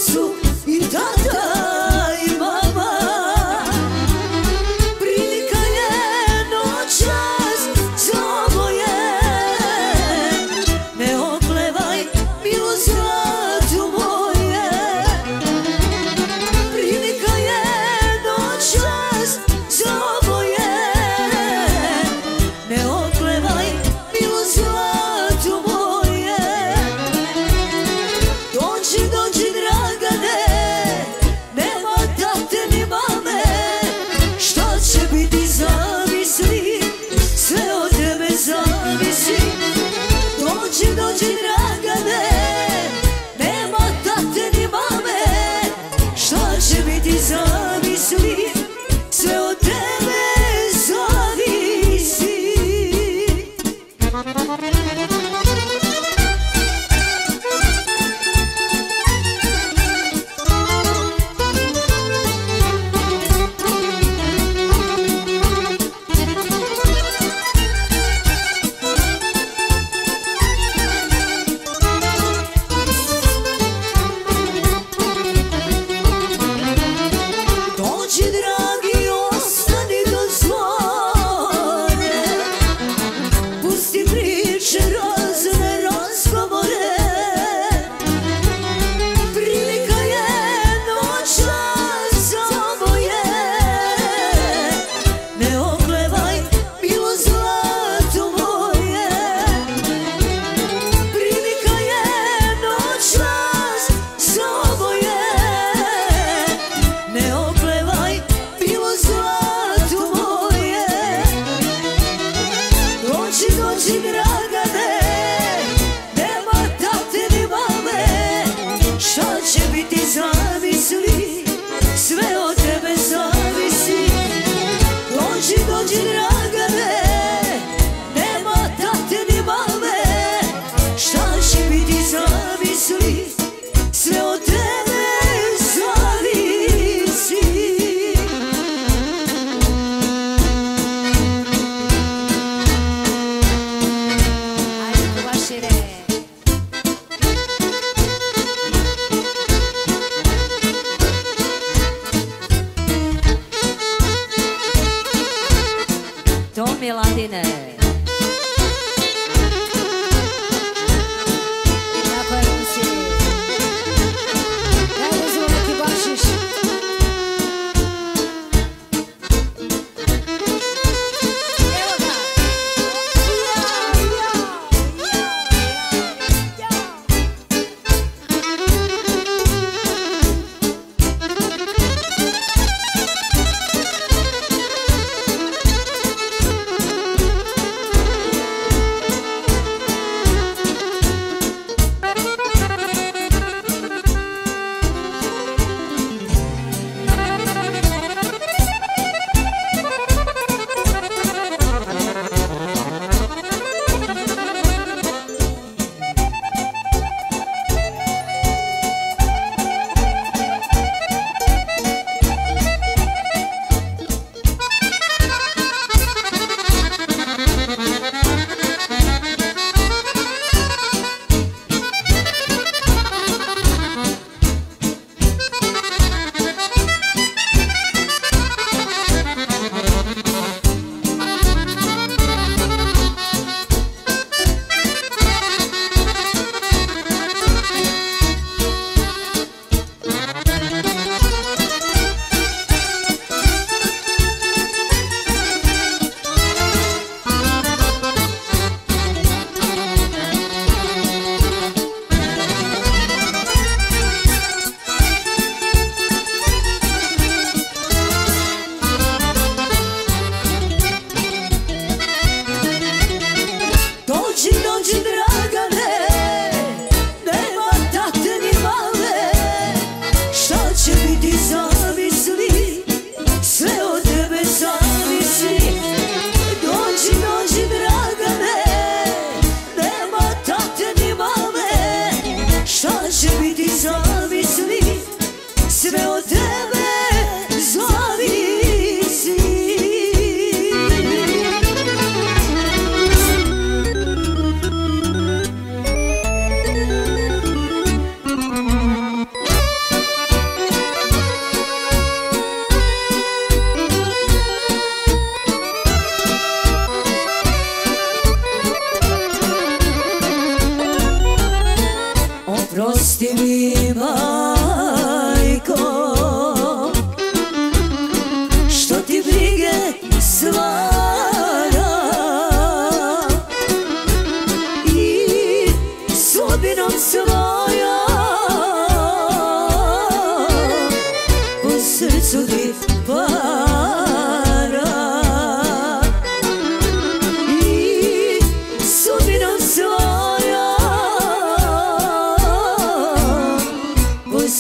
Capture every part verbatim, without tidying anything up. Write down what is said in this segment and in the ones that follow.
su i tata i mama. Prilika je noćas za oboje, ne oklevaj milo zlatu moje. Prilika je noćas za oboje, ne oklevaj milo zlatu moje. Dođi, dođi Dragane, nema tate ni mame, šta će biti zamisli, sve od tebe zavisi. Dođi, dođi Dragane, nema tate ni mame, šta će biti zamisli, sve od tebe zavisi. Dođi dragi, ostani do zvone, pusti priče, razne razgovore. Prilika je noćas za oboje, ne oklevaj milo zlato moje. Prilika je noćas za oboje, ne oklevaj milo zlato moje. Dođi, dođi Dragane, nema tate ni mame, šta će biti zamisli, sve od tebe zavisi. Dođi, dođi Dragane, nema tate ni mame, šta će biti zamisli, sve od tebe zavisi. Ajde, Kovašire.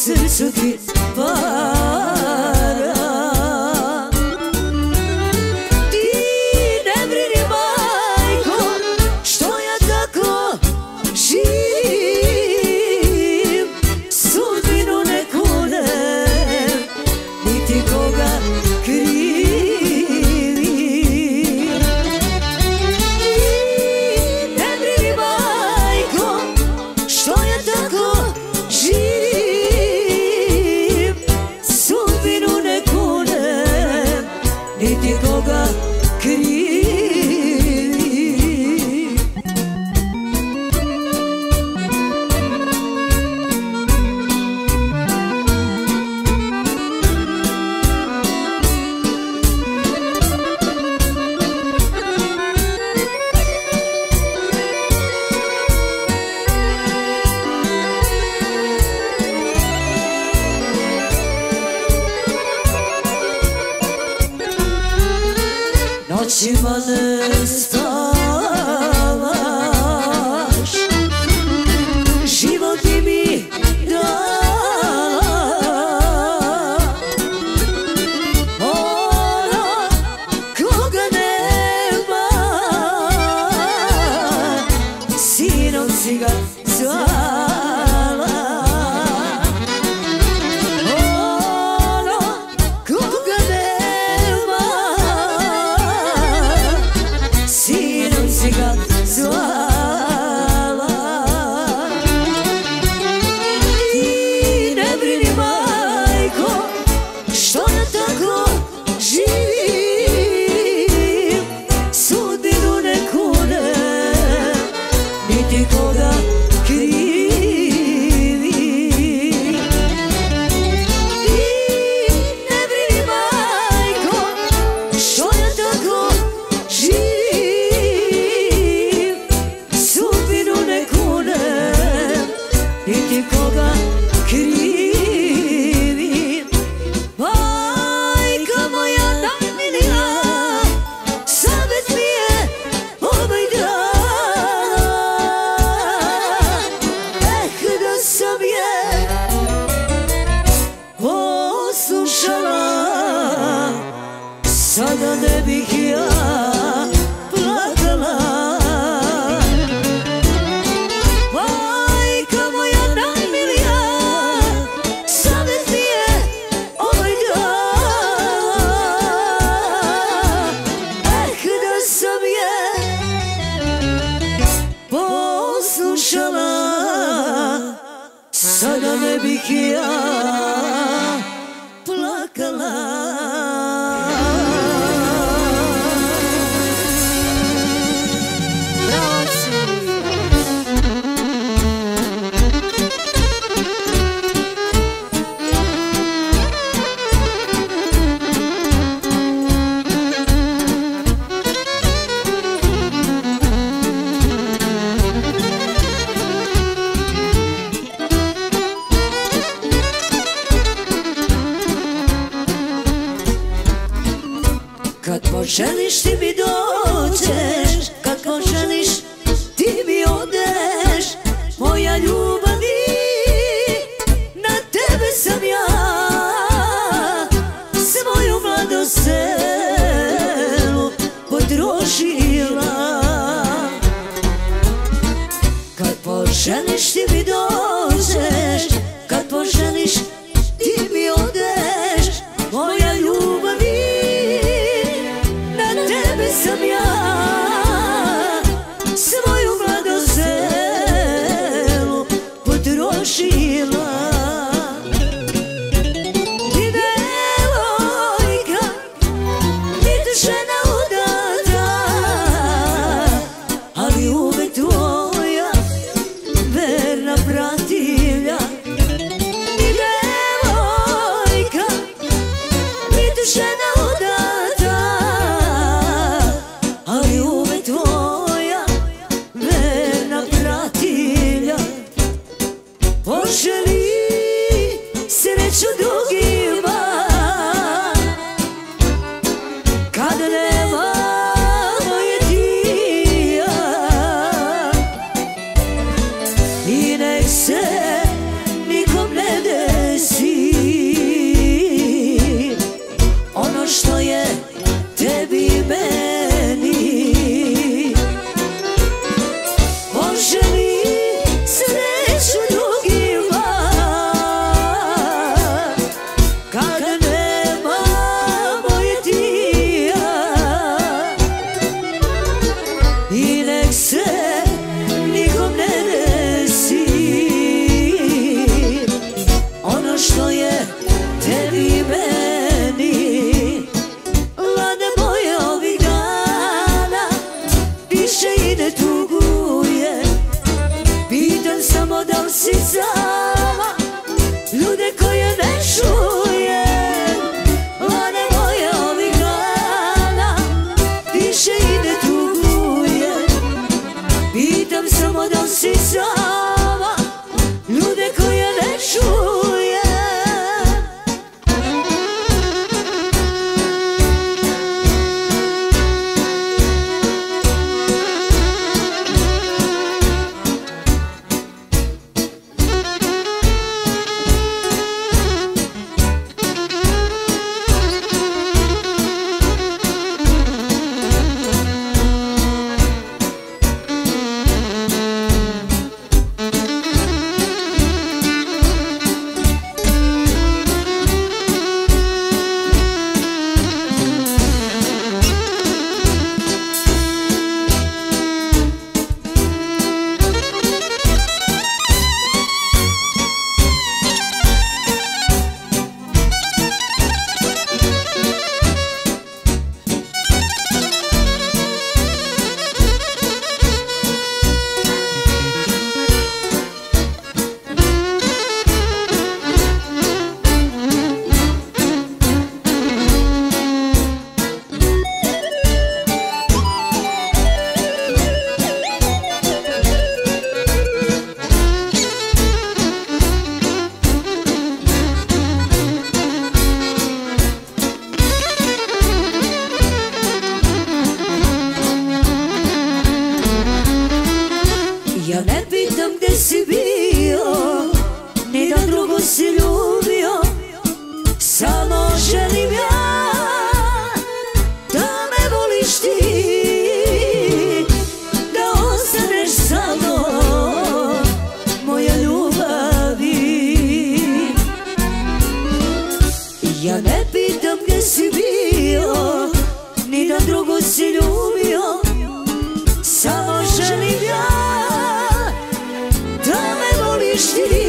srcu ti para. Ti ne brini majko, što ja tako živim, sudbinu ne kunem, niti koga krivim. Ne brini majko, što ja tako živim, sudbinu ne kunem, niti koga krivim. Noćima ne spavaš, život ti mi dala. Ona koga nema, sinom si ga zvala. Ona koga nema, sinom si ga zvala. Ti ne brini majko, što ja tako živim, sudbinu ne kunem, niti koga krivim. Ti ne brini majko, što ja tako živim, sudbinu ne kunem, niti koga krivim. Majka moja najmilija, savjet mi je ovaj dan. Eh, da sam je poslušala, sada ne bih ja plakala. Majka moja najmilija, savjet mi je ovaj dan. Eh, da sam je poslušala, sada ne bih ja plakala. Kad poželiš ti mi dođeš, kad poželiš ti mi odeš, moja ljubavi, na tebe sam ja svoju mladost celu potrošila. Kad poželiš ti mi dođeš, kad poželiš ti mi odeš, moja ljubavi, sam ja svoju mladost celu potrošila. Ti devojka, ti žena udata, ali uvek tvoja verna pratilja. Ti devojka, ti žena udata, ali uvek tvoja verna pratilja. Poželi sreću drugima, kada nema moje ti ja. I nek se nikom ne desi Ja ne pitam gdje si bio, ni da drugu si ljubio. Samo želim ja da me voliš ti,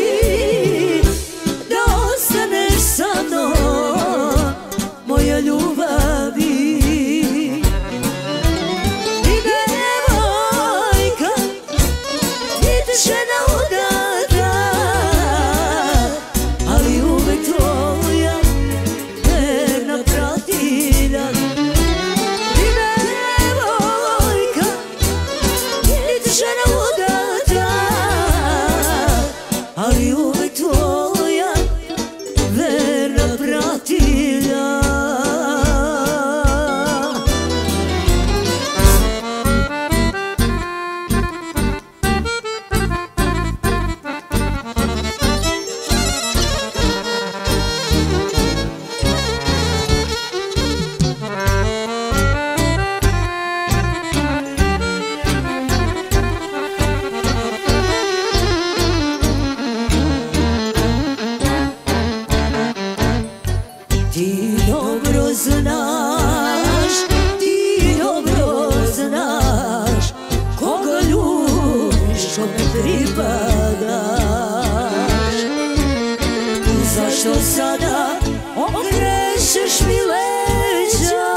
da ostaneš sa mnom, moja ljubavi. Ni devojka, niti žena udata, ali uvek tvoja verna pratilja. Ni devojka, niti žena udata, ali uvek tvoja verna pratilja. Ti dobro znaš, ti dobro znaš, koga ljubiš, kome pripadaš. Zašto sada okrešeš mi leđa,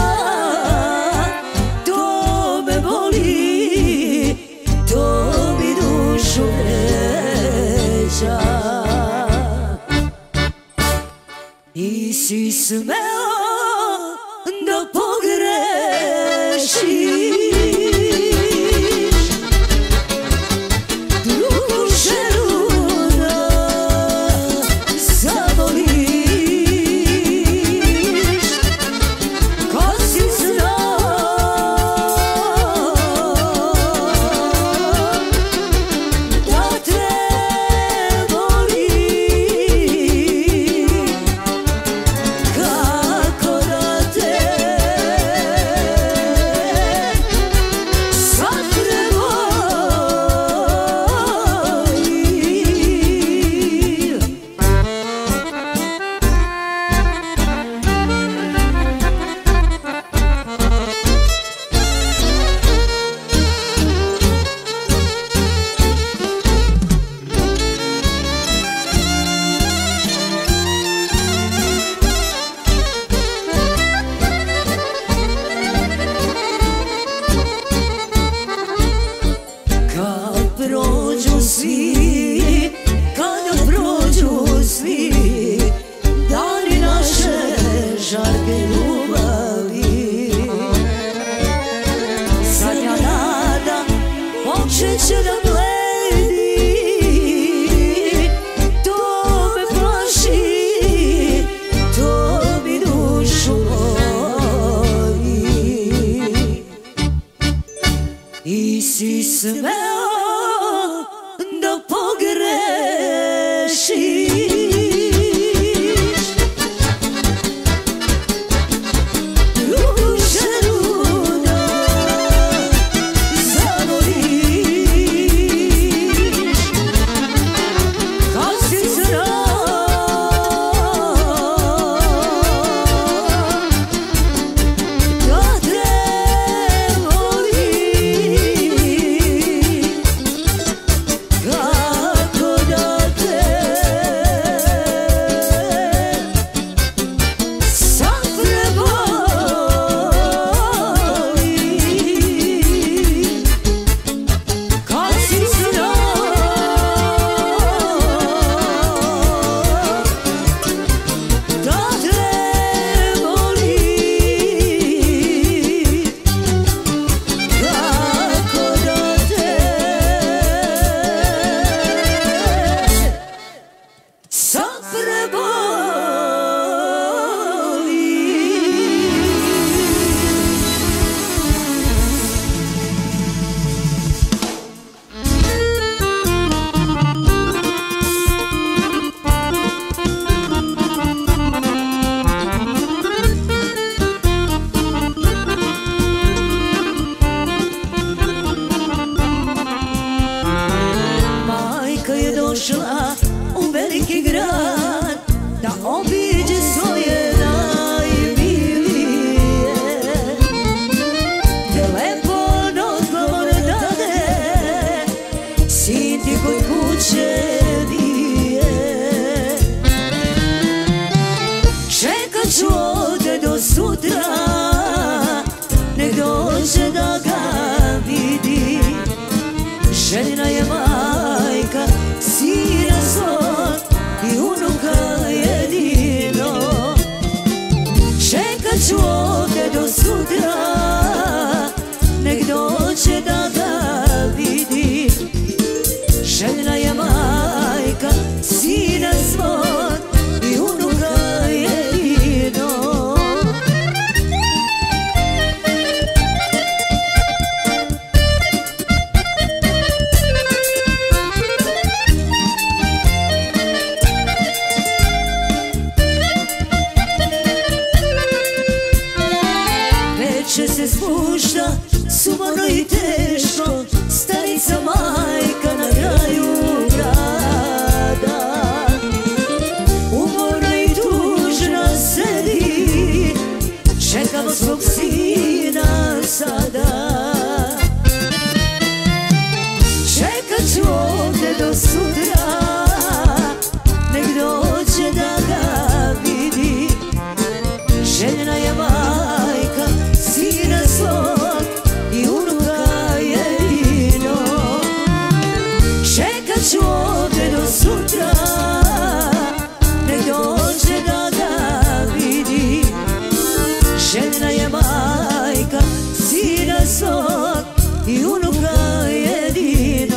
to me boli, to mi dušu vređa. Nisi smeo da pogrešiš, drugu ženu da zavoliš. Kad si znao da te volim, kako da te sad prevolim. Kad prođu svi, kada prođu svi dani naše žarke ljubavi, zadnja nada počeće da bledi, to me plaši, to mi dušu boli. Nisi smeo da pogrešiš, drugu ženu da zavoliš. Kad si znao da te volim, kako da te sad prevolim. Kad si znao da te volim, kako da te sad Majka je došla u veliki grad da obiđe svoje željna je majka, sina svog i unuka jedino. Čekat ću ovdje do sutra, nek dođe da ga vidi. Željna je majka, sina svog i unuka jedino. Večer se spušta, sumorno i teško, starica majka na kraju grada. Umorna i tužna sedi, čekamo svog sina sada. Čekat ću ovdje do sutra, nek dođe da ga vidi. Željna je majka, sina svog i unuka jedino. Čekat ću ovdje do sutra, nek dođe da ga vidi. Željna je majka, sina svog i unuka jedino.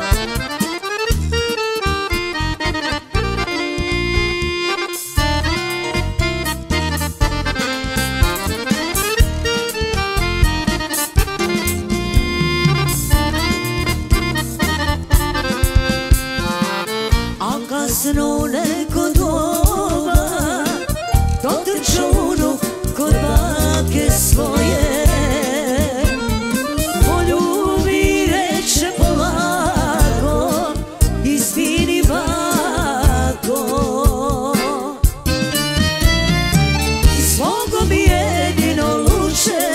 Kasno neko doba, dotrča unuk kod bake svoje. Poljubi reče polako, izvini bako. Svogo mi jedino luče,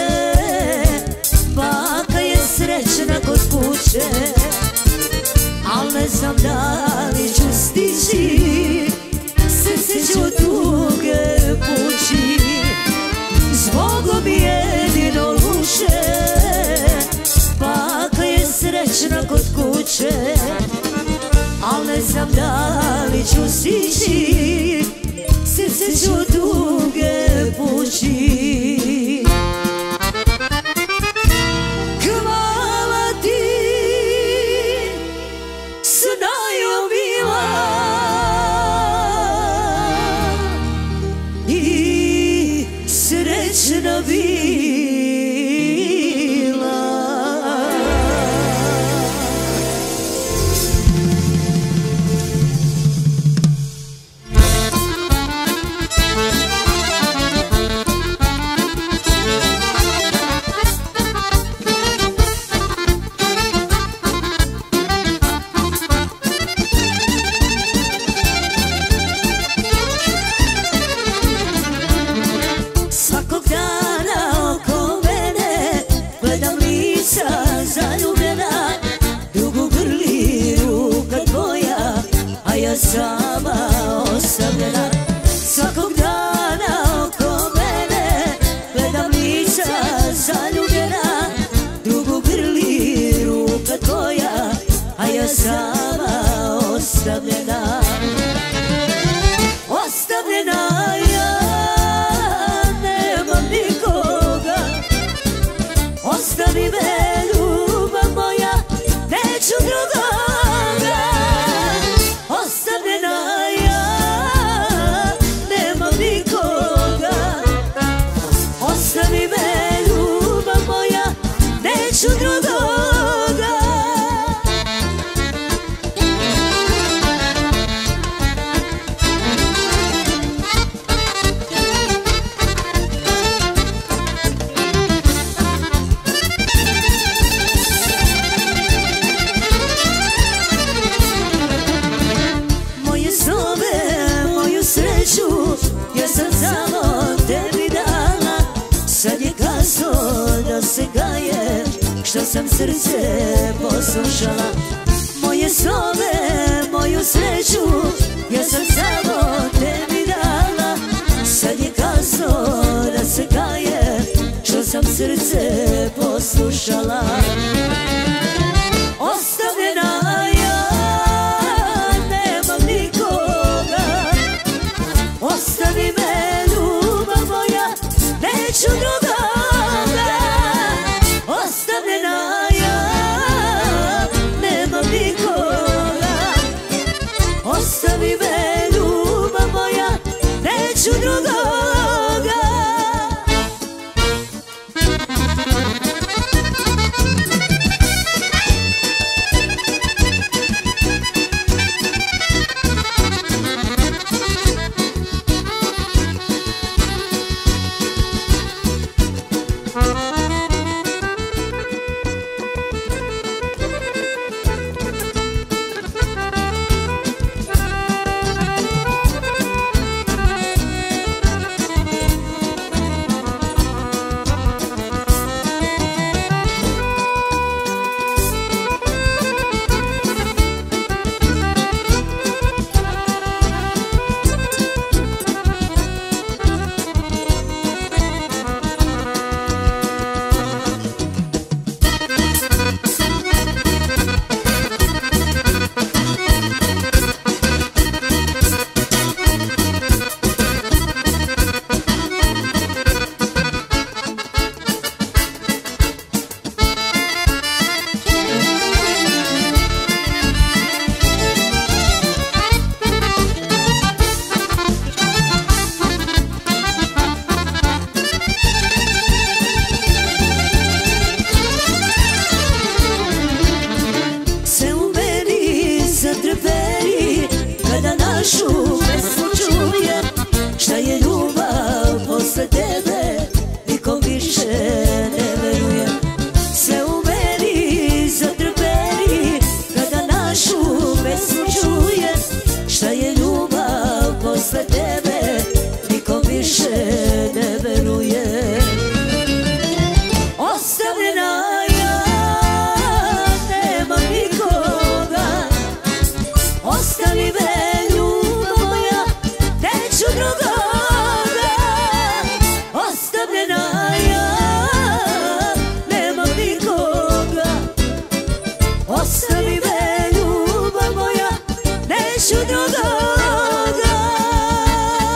baka je srećna kod kuće. Al ne znam da li ću stići, srce ću tuge pući. Zbogom mi jedino luče, baka je srećna kod kuće. Al ne znam da li ću stići, srce ću tuge pući. Srećna bila. Sama osamljena, svakog dana oko mene gledam lica zaljubljena. Drugu grli ruka tvoja, a ja sama ostavljena. Ostavljena ja, nemam nikoga. Ostavi me ljubav moja, neću drugoga. Ostavi me ljubav moja, neću drugoga. Moje snove, moju sreću, ja sam samo tebi dala. Sad je kasno da se kaje, što sam srce poslušala. Moje snove, moju sreću, ja sam samo tebi dala. Sad je kasno da se kaje, što sam srce poslušala. Ostavljena neću drugoga. Kada našu pesmu čuje, šta je ljubav posle tebe, nikom više ne veruje. Sve u meni zatrperi, kada našu pesmu čuje, šta je ljubav posle tebe, nikom više ne veruje. Ostavljena ja, nemam nikoga, ostavi me ljubav moja, neću drugoga. Ostavljena ja, nemam nikoga, ostavi me ljubav moja, neću drugoga.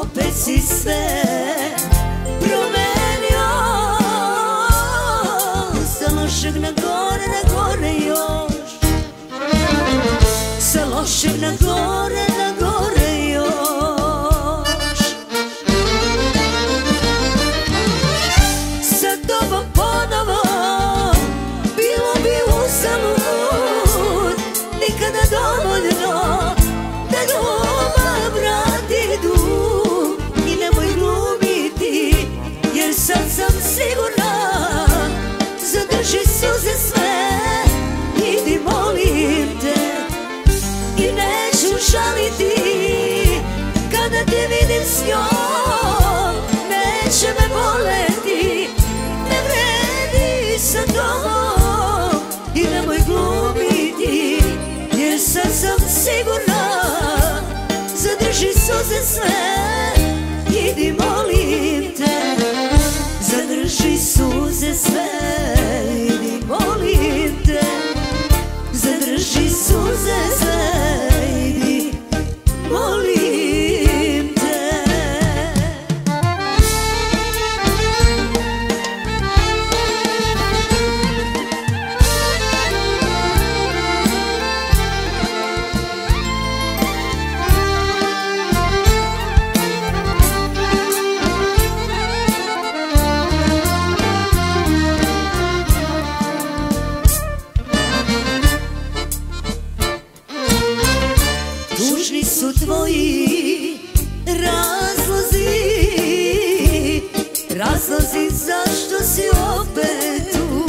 opet si sve promenio. Sa lošeg na gore, na gore još. Sa lošeg na gore, na gore još. Sa tobom ponovo bilo bi uzalud, nikada dovoljno da doma vrati dug. I nemoj glumiti, jer sad sam sigurna, zadrži suze sve, idi molim te. I neću žaliti kada te vidim s njom, neće me boleti, ne vredi sa tobom. I nemoj glumiti, jer sad sam sigurna, zadrži suze sve, idi molim te. Zadrži suze sve, idi molim te. Zadrži suze sve, idi molim te. Tužni su tvoji razlozi, razlozi zašto si opet tu.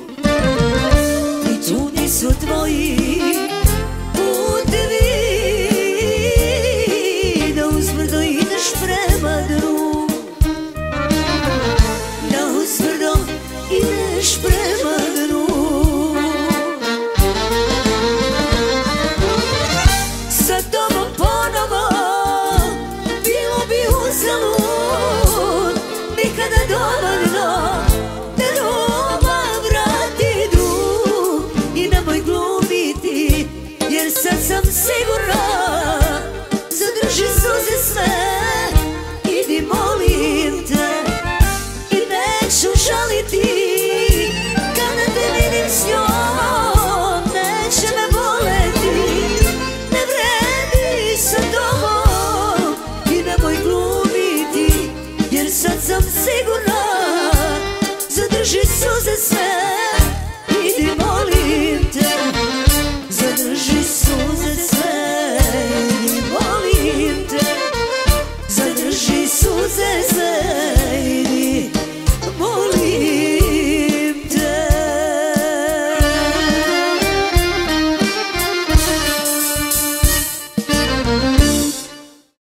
I čudni su tvoji putevi, da uzbrdo ideš prema dnu, da uzbrdo ideš prema dnu. Sa tobom ponovo bilo bi uzalud, nikada dovoljno da doma vrati dug. I nemoj glumiti, jer sad sam sigurna,